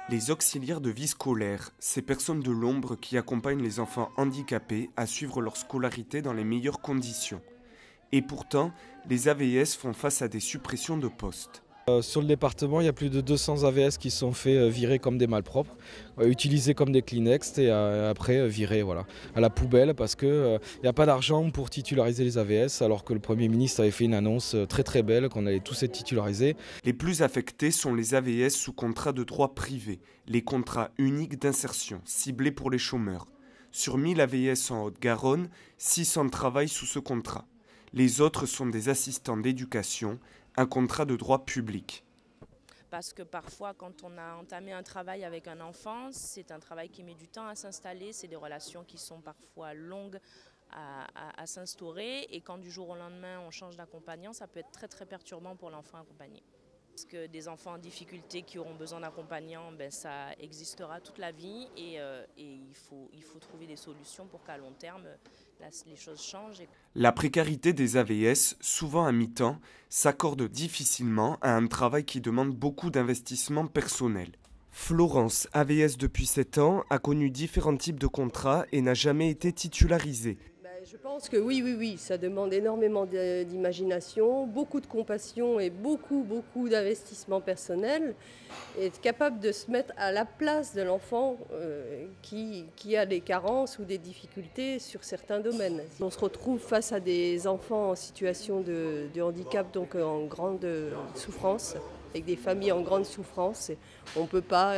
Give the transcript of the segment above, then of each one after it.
Les auxiliaires de vie scolaire, ces personnes de l'ombre qui accompagnent les enfants handicapés à suivre leur scolarité dans les meilleures conditions. Et pourtant, les AVS font face à des suppressions de postes. Sur le département, il y a plus de 200 AVS qui sont fait virer comme des malpropres, utilisés comme des Kleenex et après virés à la poubelle parce qu'il n'y a pas d'argent pour titulariser les AVS alors que le Premier ministre avait fait une annonce très très belle qu'on allait tous être titularisés. Les plus affectés sont les AVS sous contrat de droit privé, les contrats uniques d'insertion, ciblés pour les chômeurs. Sur 1000 AVS en Haute-Garonne, 600 travaillent sous ce contrat. Les autres sont des assistants d'éducation, un contrat de droit public. Parce que parfois, quand on a entamé un travail avec un enfant, c'est un travail qui met du temps à s'installer, c'est des relations qui sont parfois longues à s'instaurer. Et quand du jour au lendemain, on change d'accompagnant, ça peut être très très perturbant pour l'enfant accompagné. Parce que des enfants en difficulté qui auront besoin d'accompagnants, ça existera toute la vie et il faut trouver des solutions pour qu'à long terme, les choses changent. La précarité des AVS, souvent à mi-temps, s'accorde difficilement à un travail qui demande beaucoup d'investissement personnel. Florence, AVS depuis 7 ans, a connu différents types de contrats et n'a jamais été titularisée. Je pense que oui, ça demande énormément d'imagination, beaucoup de compassion et beaucoup d'investissement personnel. Et être capable de se mettre à la place de l'enfant qui a des carences ou des difficultés sur certains domaines. On se retrouve face à des enfants en situation de handicap, donc en grande souffrance, avec des familles en grande souffrance. On ne peut pas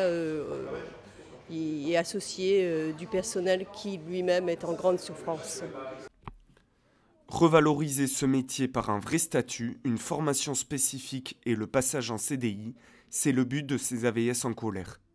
y associer du personnel qui lui-même est en grande souffrance. Revaloriser ce métier par un vrai statut, une formation spécifique et le passage en CDI, c'est le but de ces AVS en colère.